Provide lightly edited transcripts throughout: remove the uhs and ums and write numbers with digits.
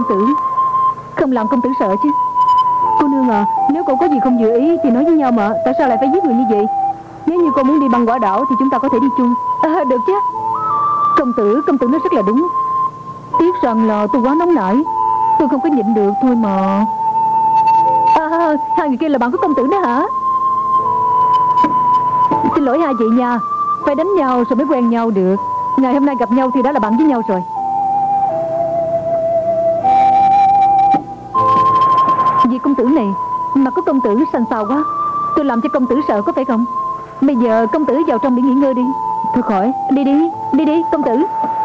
tử. Không làm công tử sợ chứ. Cô nương à, nếu cô có gì không vừa ý thì nói với nhau mà. Tại sao lại phải giết người như vậy? Nếu như cô muốn đi băng quả đảo thì chúng ta có thể đi chung. Được chứ. Công tử nói rất là đúng. Tiếc rằng là tôi quá nóng nảy, tôi không có nhịn được thôi mà. Hai người kia là bạn của công tử đó hả? Xin lỗi hai chị nha. Phải đánh nhau rồi mới quen nhau được. Ngày hôm nay gặp nhau thì đã là bạn với nhau rồi. Vì công tử này mà có công tử xanh xao quá, tôi làm cho công tử sợ có phải không? Bây giờ công tử vào trong để nghỉ ngơi đi. Thôi khỏi. Đi đi công tử.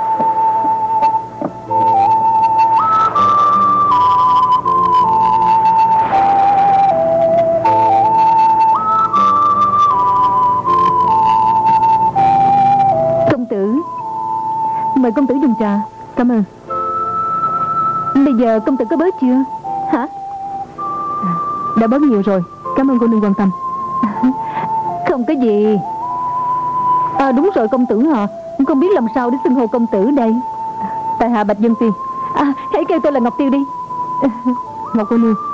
Công tử, mời công tử dùng trà. Cảm ơn. Bây giờ công tử có bớt chưa? Hả? Đã bớt nhiều rồi. Cảm ơn cô nương quan tâm. Không có gì. Đúng rồi công tử hả? Không biết làm sao để xưng hô công tử đây. Tại hạ BaiYun Fei. Hãy kêu tôi là Ngọc Tiêu đi. Ngọc cô nương.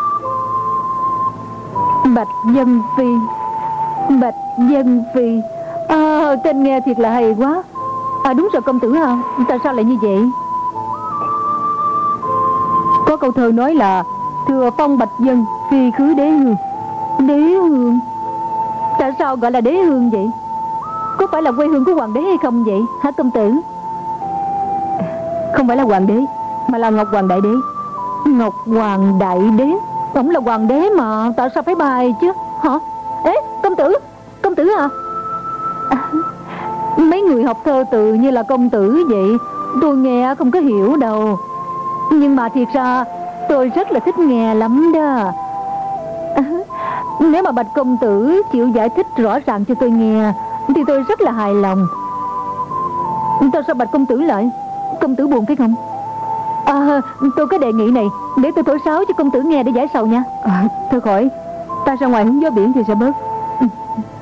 BaiYun Fei. BaiYun Fei. Tên nghe thiệt là hay quá. Đúng rồi công tử hả? Tại sao lại như vậy? Có câu thơ nói là thừa phong bạch dân, phi khứ đế hương. Đế hương? Tại sao gọi là đế hương vậy? Có phải là quê hương của hoàng đế hay không vậy hả công tử? Không phải là hoàng đế, mà là Ngọc Hoàng Đại Đế. Ngọc Hoàng Đại Đế? Ông là hoàng đế mà, tại sao phải bài chứ? Hả? Ê, công tử à? Mấy người học thơ tự như là công tử vậy, tôi nghe không có hiểu đâu. Nhưng mà thiệt ra tôi rất là thích nghe lắm đó. Nếu mà bạch công tử chịu giải thích rõ ràng cho tôi nghe thì tôi rất là hài lòng. Tại sao bạch công tử lại? Công tử buồn phải không? Tôi có đề nghị này, để tôi thổi sáo cho công tử nghe để giải sầu nha. Thôi khỏi, ta ra ngoài hứng gió biển thì sẽ bớt.